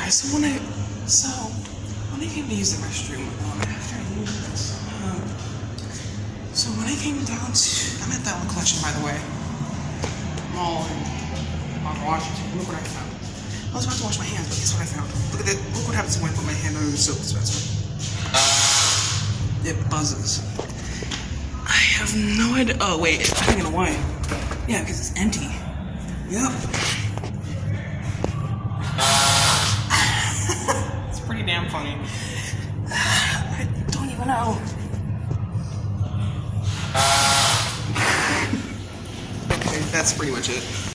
So when I came to use the restroom, after I moved this, so when I came down to, I'm at that one collection, by the way, mall in Washington. Look what I found. I was about to wash my hands, but guess what I found? Look at that. Look what happens when I put my hand under the soap dispenser. It buzzes. I have no idea. Oh wait, I don't know why. Yeah, because it's empty. Yep. It's pretty damn funny. I don't even know. Okay, that's pretty much it.